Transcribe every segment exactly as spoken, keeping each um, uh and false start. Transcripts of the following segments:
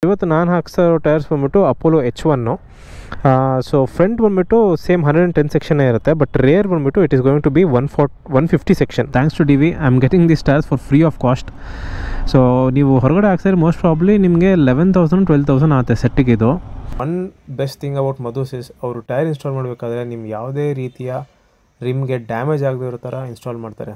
ಇವತ್ತು ನಾನು ಹಾಕ್ಸೋ ಟೈರ್ಸ್ ಬಂದ್ಬಿಟ್ಟು Apollo H one. So front ಬಂದ್ಬಿಟ್ಟು ಸೇಮ್ ಹಂಡ್ರೆಡ್ ಆ್ಯಂಡ್ ಟೆನ್ ಸೆಕ್ಷನ್ನೇ ಇರುತ್ತೆ, ಬಟ್ ರೇರ್ ಬಂದ್ಬಿಟ್ಟು it is going to be one forty one fifty section. Thanks to D V I am getting this tyres for free of cost. So ನೀವು ಹೊರಗಡೆ ಹಾಕ್ಸಿದ್ರೆ most probably ನಿಮಗೆ eleven thousand twelve thousand ಆಗುತ್ತೆ ಸೆಟ್ಟಿಗೆ. ಇದು one best thing about Madhu's is ಅವರು tyre install ಮಾಡಬೇಕಾದ್ರೆ ನಿಮ್ಗೆ ಯಾವುದೇ ರೀತಿಯ ರಿಮ್ಗೆ ಡ್ಯಾಮೇಜ್ ಆಗದೆ ಇರೋ ಥರ ಇನ್ಸ್ಟಾಲ್ ಮಾಡ್ತಾರೆ.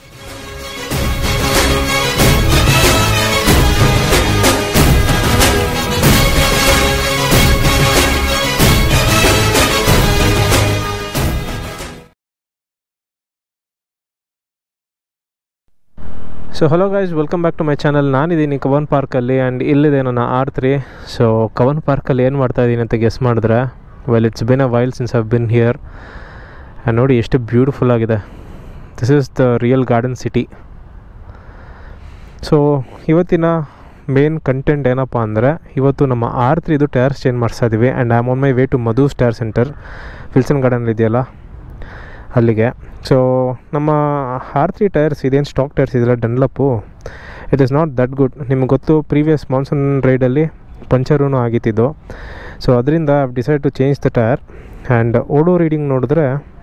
So hello guys, welcome back to my channel. ನಾನಿದ್ದೀನಿ ಕವನ್ ಪಾರ್ಕಲ್ಲಿ ಆ್ಯಂಡ್ ಇಲ್ಲಿದೆ ನನ್ನ ಆರ್ ತ್ರೀ. ಸೊ ಕವನ್ ಪಾರ್ಕಲ್ಲಿ ಏನು ಮಾಡ್ತಾಯಿದ್ದೀನಿ ಅಂತ ಗೆಸ್ ಮಾಡಿದ್ರೆ, well it's been a while since I've been here. And ನೋಡಿ ಎಷ್ಟು ಬ್ಯೂಟಿಫುಲ್ ಆಗಿದೆ. This is the real garden city. So ಇವತ್ತಿನ ಮೇನ್ ಕಂಟೆಂಟ್ ಏನಪ್ಪ ಅಂದರೆ, ಇವತ್ತು ನಮ್ಮ ಆರ್ ತ್ರೀದು ಟೈರ್ಸ್ ಚೇಂಜ್ ಮಾಡಿಸ್ತಾ ಇದ್ದೀವಿ. And I am on my way to Madhu's tyre centre, Wilson garden ಇದೆಯಲ್ಲ ಅಲ್ಲಿಗೆ. ಸೊ ನಮ್ಮ ಆರ್ ತ್ರೀ ಟೈರ್ಸ್ ಇದೇನು ಸ್ಟಾಕ್ ಟೈರ್ಸ್ ಇದೆಯಲ್ಲ Dunlop, it is not that good. ನಿಮ್ಗೆ ಗೊತ್ತು, ಪ್ರೀವಿಯಸ್ ಮಾನ್ಸೂನ್ ರೈಡಲ್ಲಿ ಪಂಚರೂ ಆಗಿತ್ತಿದ್ದು. ಸೊ ಅದರಿಂದ I decide to change the tyre. And odo reading ನೋಡಿದ್ರೆ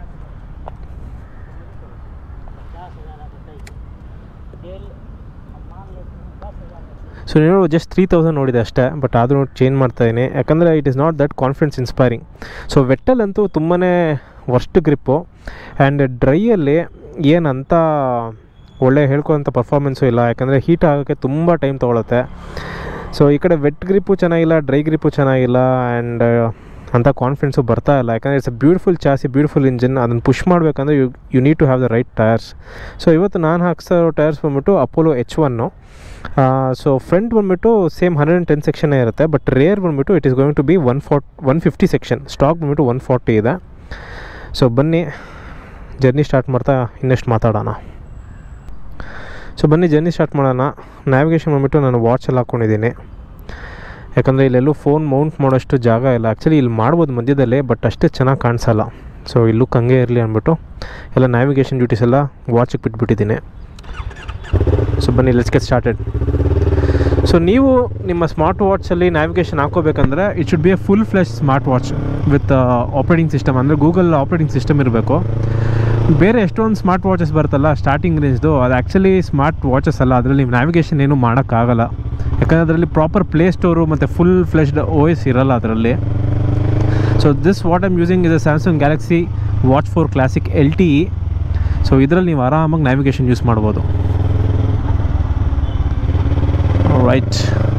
ಸೊ ನೀವು ಜಸ್ಟ್ ತ್ರೀ ತೌಸಂಡ್ ನೋಡಿದೆ ಅಷ್ಟೇ, ಬಟ್ ಆದರೂ ಚೇಂಜ್ ಮಾಡ್ತಾಯಿದ್ದೀನಿ ಯಾಕಂದರೆ it is not that confidence inspiring. So ವೆಟ್ಟಲ್ಲಂತೂ ತುಂಬಾ ವರ್ಸ್ಟ್ ಗ್ರಿಪ್ಪು. ಆ್ಯಂಡ್ ಡ್ರೈಯಲ್ಲಿ ಏನಂತ ಒಳ್ಳೆ ಹೇಳ್ಕೊಳ್ಳೋಂಥ ಪರ್ಫಾರ್ಮೆನ್ಸು ಇಲ್ಲ, ಯಾಕಂದರೆ ಹೀಟ್ ಆಗೋಕ್ಕೆ ತುಂಬ ಟೈಮ್ ತೊಗೊಳುತ್ತೆ. ಸೊ ಈ ಕಡೆ ವೆಟ್ ಗ್ರಿಪ್ಪು ಚೆನ್ನಾಗಿಲ್ಲ, ಡ್ರೈ ಗ್ರಿಪ್ಪು ಚೆನ್ನಾಗಿಲ್ಲ, ಆ್ಯಂಡ್ ಅಂಥ ಕಾನ್ಫಿಡೆನ್ಸು ಬರ್ತಾ ಇಲ್ಲ. ಯಾಕಂದರೆ it's a beautiful chassis, beautiful engine. ಅದನ್ನು ಪುಷ್ ಮಾಡಬೇಕಂದ್ರೆ you you need to have the right tyres. So ಇವತ್ತು ನಾನು ಹಾಕ್ಸೋ ಟೈರ್ಸ್ ಬಂದ್ಬಿಟ್ಟು Apollo H one. So front ಬಂದ್ಬಿಟ್ಟು ಸೇಮ್ ಹಂಡ್ರೆಡ್ ಆ್ಯಂಡ್ ಟೆನ್ ಸೆಕ್ಷನ್ನೇ ಇರುತ್ತೆ, ಬಟ್ ರೇರ್ ಬಂದ್ಬಿಟ್ಟು it is going to be one forty one fifty section. Stock ಬಂದ್ಬಿಟ್ಟು one forty ಇದೆ. ಸೊ ಬನ್ನಿ ಜರ್ನಿ ಸ್ಟಾರ್ಟ್ ಮಾಡ್ತಾ ಇನ್ನೆಷ್ಟು ಮಾತಾಡೋಣ. ಸೊ ಬನ್ನಿ ಜರ್ನಿ ಸ್ಟಾರ್ಟ್ ಮಾಡೋಣ. ನ್ಯಾವಿಗೇಷನ್ ಬಂದ್ಬಿಟ್ಟು ನಾನು ವಾಚಲ್ಲಿ ಹಾಕ್ಕೊಂಡಿದ್ದೀನಿ, ಯಾಕಂದರೆ ಇಲ್ಲೆಲ್ಲೂ ಫೋನ್ ಮೌಂಟ್ ಮಾಡೋಷ್ಟು ಜಾಗ ಇಲ್ಲ. ಆ್ಯಕ್ಚುಲಿ ಇಲ್ಲಿ ಮಾಡ್ಬೋದು ಮಧ್ಯದಲ್ಲೇ, ಬಟ್ ಅಷ್ಟೇ ಚೆನ್ನಾಗಿ ಕಾಣಿಸಲ್ಲ. ಸೊ ಇಲ್ಲೂ ಹಂಗೆ ಇರಲಿ ಅಂದ್ಬಿಟ್ಟು ಎಲ್ಲ ನ್ಯಾವಿಗೇಷನ್ ಡ್ಯೂಟೀಸ್ ಎಲ್ಲ ವಾಚಿಗೆ ಬಿಟ್ಬಿಟ್ಟಿದ್ದೀನಿ. ಸೊ ಬನ್ನಿ ಲೆಟ್ಸ್ ಗೆಟ್ ಸ್ಟಾರ್ಟೆಡ್. ಸೊ ನೀವು ನಿಮ್ಮ ಸ್ಮಾರ್ಟ್ ವಾಚಲ್ಲಿ ನ್ಯಾವಿಗೇಷನ್ ಹಾಕೋಬೇಕಂದ್ರೆ it should be a full fledged smart watch with operating system, ಅಂದರೆ ಗೂಗಲ್ ಆಪ್ರೇಟಿಂಗ್ ಸಿಸ್ಟಮ್ ಇರಬೇಕು. ಬೇರೆ ಎಷ್ಟೊಂದು ಸ್ಮಾರ್ಟ್ ವಾಚಸ್ ಬರುತ್ತಲ್ಲ ಸ್ಟಾರ್ಟಿಂಗ್ ರೇಂಜ್ದು, ಅದು ಆ್ಯಕ್ಚುಲಿ ಸ್ಮಾರ್ಟ್ ವಾಚಸ್ ಅಲ್ಲ. ಅದರಲ್ಲಿ ನೀವು ನ್ಯಾವಿಗೇಷನ್ ಏನೂ ಮಾಡೋಕ್ಕಾಗಲ್ಲ, ಯಾಕಂದರೆ ಅದರಲ್ಲಿ ಪ್ರಾಪರ್ ಪ್ಲೇ ಸ್ಟೋರು ಮತ್ತು ಫುಲ್ ಫ್ಲೆಶ್ಡ್ ಓ ಎಸ್ ಇರಲ್ಲ ಅದರಲ್ಲಿ. So this what I'm using is a Samsung Galaxy watch four classic L T E. So ಇದರಲ್ಲಿ ನೀವು ಆರಾಮಾಗಿ ನ್ಯಾವಿಗೇಷನ್ ಯೂಸ್ ಮಾಡ್ಬೋದು. ರೈಟ್,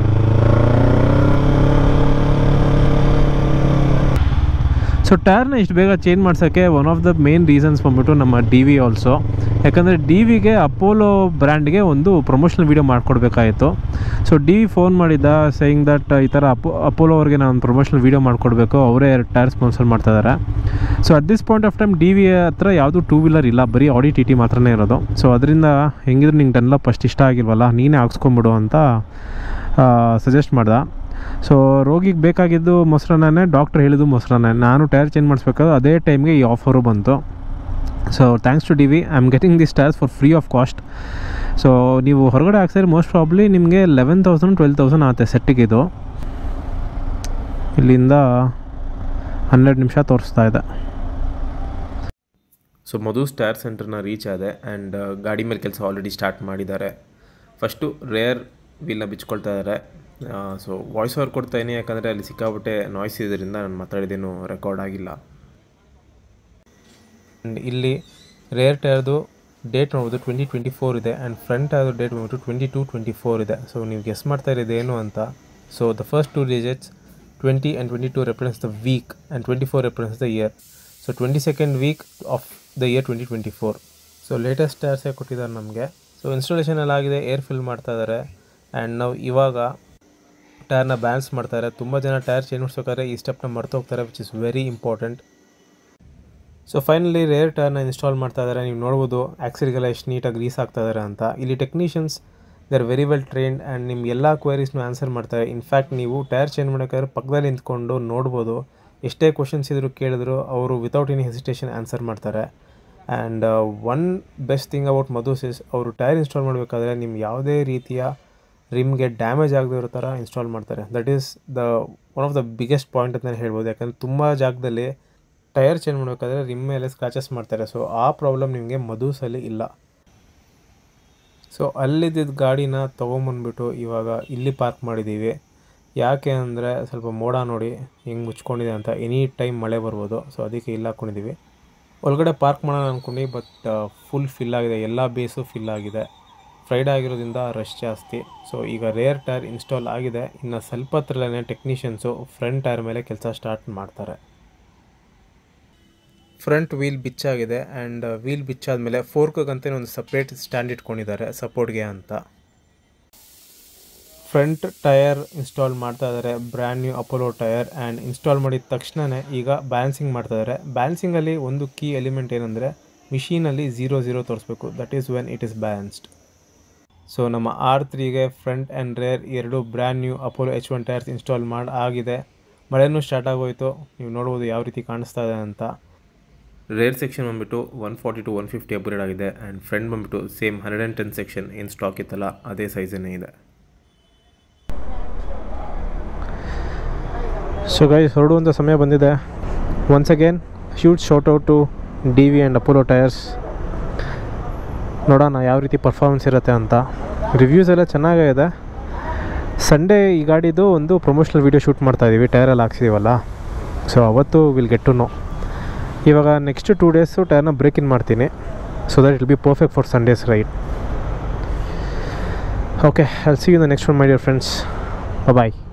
ಸೊ ಟೈರ್ನ ಇಷ್ಟು ಬೇಗ ಚೇಂಜ್ ಮಾಡ್ಸೋಕ್ಕೆ one of the main reasons ಬಂದ್ಬಿಟ್ಟು ನಮ್ಮ ಡಿ ವಿ ಆಲ್ಸೋ. ಯಾಕಂದರೆ ಡಿ ವಿಗೆ ಅಪೋಲೋ ಬ್ರ್ಯಾಂಡ್ಗೆ ಒಂದು ಪ್ರಮೋಷನಲ್ ವೀಡಿಯೋ ಮಾಡಿಕೊಡ್ಬೇಕಾಯಿತು. ಸೊ ಡಿ ವಿ ಫೋನ್ ಮಾಡಿದ್ದ ಸೇಯಿಂಗ್ ದಟ್ ಈ ಥರ ಅಪೋ ಅಪೋಲೋ ಅವ್ರಿಗೆ ನಾನು ಒಂದು ಪ್ರಮೋಷನಲ್ ವೀಡಿಯೋ ಮಾಡಿಕೊಡ್ಬೇಕು, ಅವರೇ ಟೈರ್ ಸ್ಪಾನ್ಸರ್ ಮಾಡ್ತಾಯಿದ್ದಾರೆ. So at this point of time D V ಹತ್ರ ಯಾವುದೂ ಟೂ ವೀಲರ್ ಇಲ್ಲ, ಬರೀ ಆಡಿ ಟಿ ಟಿ ಮಾತ್ರನೇ ಇರೋದು. ಸೊ ಅದರಿಂದ ಹೆಂಗಿದ್ರು ನಿಂಗೆ ಡನ್ಲಪ್ ಅಷ್ಟು ಇಷ್ಟ ಆಗಿಲ್ವಲ್ಲ, ನೀನೇ ಹಾಕ್ಸ್ಕೊಂಬಿಡು ಅಂತ ಸಜೆಸ್ಟ್ ಮಾಡ್ದೆ. ಸೊ ರೋಗಿಗೆ ಬೇಕಾಗಿದ್ದು ಮೊಸರನ್ನೇ, ಡಾಕ್ಟ್ರ್ ಹೇಳಿದ್ದು ಮೊಸರನ್ನೇ. ನಾನು ಟೈರ್ ಚೇಂಜ್ ಮಾಡಿಸ್ಬೇಕಾದ್ರೆ ಅದೇ ಟೈಮ್ಗೆ ಈ ಆಫರು ಬಂತು. So thanks to D V I am getting this tyres for free of cost. So ನೀವು ಹೊರಗಡೆ ಹಾಕ್ಸಿದ್ರೆ ಮೋಸ್ಟ್ ಪ್ರಾಬ್ಲಿ ನಿಮಗೆ ಲೆವೆನ್ ತೌಸಂಡ್ ಟ್ವೆಲ್ ತೌಸಂಡ್ ಆಗುತ್ತೆ ಸೆಟ್ಟಿಗೆ. ಇದು ಇಲ್ಲಿಂದ ಹನ್ನೆರಡು ನಿಮಿಷ ತೋರಿಸ್ತಾ ಇದೆ. ಸೊ ಮಧುಸ್ ಟೈರ್ ಸೆಂಟರ್ನ ರೀಚ್ ಆದೆ ಆ್ಯಂಡ್ ಗಾಡಿ ಮೇಲೆ ಕೆಲಸ ಆಲ್ರೆಡಿ ಸ್ಟಾರ್ಟ್ ಮಾಡಿದ್ದಾರೆ. ಫಸ್ಟು ರೇರ್ ವೀಲ್ನ ಬಿಚ್ಕೊಳ್ತಾ ಇದ್ದಾರೆ. ಸೊ ವಾಯ್ಸ್ ಓವರ್ ಕೊಡ್ತಾಯಿನಿ, ಯಾಕಂದರೆ ಅಲ್ಲಿ ಸಿಕ್ಕಾಬಿಟ್ಟೆ ನಾಯ್ಸ್ ಇದರಿಂದ ನಾನು ಮಾತಾಡಿದ್ದೇನು ರೆಕಾರ್ಡ್ ಆಗಿಲ್ಲ. ಆ್ಯಂಡ್ ಇಲ್ಲಿ ರೇರ್ ಟೈರ್ದು date twenty twenty twenty four ಇದೆ, ಆ್ಯಂಡ್ ಫ್ರಂಟ್ ಟೈರ್ದು ಡೇಟ್ ಬಂದ್ಬಿಟ್ಟು ಟ್ವೆಂಟಿ ಟು ಟ್ವೆಂಟಿ ಫೋರ್ ಇದೆ. ಸೊ ನೀವು ಗೆಸ್ ಮಾಡ್ತಾ ಇರೋದು ಏನು ಅಂತ. So the first two digits twenty and twenty two represents the week and twenty four represents the year. So twenty second week of the year twenty twenty four. So latest ಟೈರ್ಸೇ ಕೊಟ್ಟಿದ್ದಾರೆ ನಮಗೆ. So installation ಎಲ್ಲ ಆಗಿದೆ, air fill ಮಾಡ್ತಾ ಇದ್ದಾರೆ. And ನಾವು ಇವಾಗ ಟೈರ್ನ balance ಮಾಡ್ತಾರೆ. ತುಂಬ ಜನ ಟೈರ್ ಚೇಂಜ್ ಮಾಡಿಸ್ಬೇಕಾದ್ರೆ ಈ ಸ್ಟೆಪ್ನ ಮರ್ತೋಗ್ತಾರೆ, which is very important. So finally rear ಟೈರ್ನ ಇನ್ಸ್ಟಾಲ್ ಮಾಡ್ತಾ ಇದ್ದಾರೆ. ನೀವು ನೋಡ್ಬೋದು ಆ್ಯಕ್ಸರಿಗೆಲ್ಲ ಎಷ್ಟು ನೀಟಾಗಿ ಗ್ರೀಸ್ ಆಗ್ತಾ ಇದ್ದಾರೆ ಅಂತ. ಇಲ್ಲಿ technicians they are very well trained and ನಿಮ್ಮ ಎಲ್ಲ ಕ್ವೈರೀಸ್ನು ಆನ್ಸರ್ ಮಾಡ್ತಾರೆ. ಇನ್ಫ್ಯಾಕ್ಟ್ ನೀವು ಟೈರ್ ಚೇಂಜ್ ಮಾಡೋಕ್ಕಾದ್ರೆ ಪಕ್ಕದಲ್ಲಿ ನಿಂತ್ಕೊಂಡು ನೋಡ್ಬೋದು, ಎಷ್ಟೇ ಕ್ವಶನ್ಸ್ ಇದ್ರು ಕೇಳಿದ್ರು ಅವರು ವಿತೌಟ್ ಎನಿ ಹೆಸಿಟೇಷನ್ ಆನ್ಸರ್ ಮಾಡ್ತಾರೆ. And one best thing about Madhu's is ಅವರು ಟೈರ್ ಇನ್ಸ್ಟಾಲ್ ಮಾಡಬೇಕಾದ್ರೆ ನಿಮ್ಮ ಯಾವುದೇ ರೀತಿಯ ರಿಮ್ಗೆ ಡ್ಯಾಮೇಜ್ ಆಗದೇ ಇರೋ ಥರ ಇನ್ಸ್ಟಾಲ್ ಮಾಡ್ತಾರೆ. That is the one of the biggest point ಅಂತಲೇ ಹೇಳ್ಬೋದು. ಯಾಕಂದರೆ ತುಂಬ ಜಾಗದಲ್ಲಿ ಟೈರ್ ಚೇಂಜ್ ಮಾಡಬೇಕಾದ್ರೆ ರಿಮ್ ಮೇಲೆ ಸ್ಕ್ರಾಚಸ್ ಮಾಡ್ತಾರೆ. ಸೊ ಆ ಪ್ರಾಬ್ಲಮ್ ನಿಮಗೆ ಮಧುಸಲ್ಲಿ ಇಲ್ಲ. ಸೊ ಅಲ್ಲಿದ್ದ ಗಾಡಿನ ತೊಗೊಂಬಂದ್ಬಿಟ್ಟು ಇವಾಗ ಇಲ್ಲಿ ಪಾರ್ಕ್ ಮಾಡಿದ್ದೀವಿ. ಯಾಕೆ ಅಂದರೆ ಸ್ವಲ್ಪ ಮೋಡ ನೋಡಿ ಹೆಂಗೆ ಮುಚ್ಕೊಂಡಿದೆ ಅಂತ, ಎನಿ ಟೈಮ್ ಮಳೆ ಬರ್ಬೋದು. ಸೊ ಅದಕ್ಕೆ ಇಲ್ಲಿ ಹಾಕ್ಕೊಂಡಿದ್ದೀವಿ. ಒಳಗಡೆ ಪಾರ್ಕ್ ಮಾಡೋಣ ಅಂದ್ಕೊಂಡು, ಬಟ್ ಫುಲ್ ಫಿಲ್ ಆಗಿದೆ, ಎಲ್ಲ ಬೇಸು ಫಿಲ್ ಆಗಿದೆ. ಫ್ರೈಡೇ ಆಗಿರೋದ್ರಿಂದ ರಶ್ ಜಾಸ್ತಿ. ಸೊ ಈಗ ರೇರ್ ಟೈರ್ ಇನ್ಸ್ಟಾಲ್ ಆಗಿದೆ. ಇನ್ನು ಸ್ವಲ್ಪ ಹತ್ರಲ್ಲೇ ಟೆಕ್ನಿಷಿಯನ್ಸು ಫ್ರಂಟ್ ಟೈರ್ ಮೇಲೆ ಕೆಲಸ ಸ್ಟಾರ್ಟ್ ಮಾಡ್ತಾರೆ. ಫ್ರಂಟ್ ವೀಲ್ ಬಿಚ್ಚಾಗಿದೆ ಆ್ಯಂಡ್ ವೀಲ್ ಬಿಚ್ಚಾದಮೇಲೆ ಫೋರ್ಕ್ಗಂತಲೇ ಒಂದು ಸಪ್ರೇಟ್ ಸ್ಟ್ಯಾಂಡ್ ಇಟ್ಕೊಂಡಿದ್ದಾರೆ ಸಪೋರ್ಟ್ಗೆ ಅಂತ. ಫ್ರಂಟ್ ಟಯರ್ ಇನ್ಸ್ಟಾಲ್ ಮಾಡ್ತಾ ಇದ್ದಾರೆ, brand new Apollo tyre. And install ಮಾಡಿದ ತಕ್ಷಣವೇ ಈಗ ಬ್ಯಾಲೆನ್ಸಿಂಗ್ ಮಾಡ್ತಾ ಇದ್ದಾರೆ. ಬ್ಯಾಲೆನ್ಸಿಂಗಲ್ಲಿ ಒಂದು ಕೀ ಎಲಿಮೆಂಟ್ ಏನಂದರೆ ಮಿಷೀನಲ್ಲಿ ಝೀರೋ ಝೀರೋ ತೋರಿಸ್ಬೇಕು. That is when it is balanced. So ನಮ್ಮ ಆರ್ ತ್ರೀಗೆ ಫ್ರಂಟ್ ಆ್ಯಂಡ್ ರೇರ್ ಎರಡು brand new Apollo H one tyres install ಮಾಡಿ ಆಗಿದೆ. ಮಳೆನೂ ಸ್ಟಾರ್ಟ್ ಆಗೋಯಿತು. ನೀವು ನೋಡ್ಬೋದು ಯಾವ ರೀತಿ ಕಾಣಿಸ್ತಾ ಇದೆ ಅಂತ. ರೇರ್ ಸೆಕ್ಷನ್ ಬಂದುಬಿಟ್ಟು one forty to one fifty upgrade ಆಗಿದೆ. ಆ್ಯಂಡ್ ಫ್ರಂಟ್ ಬಂದುಬಿಟ್ಟು same hundred and ten section ಏನು ಸ್ಟಾಕ್ ಇತ್ತಲ್ಲ ಅದೇ ಸೈಜನ್ನೇ ಇದೆ. ಸೊ ಗೈಸ್, ಹೊರಡುವಂಥ ಸಮಯ ಬಂದಿದೆ. Once again huge shout out to D V and Apollo tyres. ನೋಡೋಣ ಯಾವ ರೀತಿ ಪರ್ಫಾರ್ಮೆನ್ಸ್ ಇರುತ್ತೆ ಅಂತ. ರಿವ್ಯೂಸ್ ಎಲ್ಲ ಚೆನ್ನಾಗಿದೆ. ಸಂಡೇ ಈ ಗಾಡಿದು ಒಂದು ಪ್ರಮೋಷನಲ್ ವೀಡಿಯೋ ಶೂಟ್ ಮಾಡ್ತಾಯಿದ್ದೀವಿ, ಟೈರಲ್ಲಿ ಹಾಕ್ಸಿದ್ದೀವಲ್ಲ. ಸೊ ಅವತ್ತು ವಿಲ್ ಗೆಟ್ ಟು ನೋ. ಇವಾಗ ನೆಕ್ಸ್ಟ್ ಟೂ ಡೇಸು ಟೈರ್ನ ಬ್ರೇಕ್ ಇನ್ ಮಾಡ್ತೀನಿ. So that it will be perfect for Sunday's ride. Okay, I will see you in the next one my dear friends. Bye.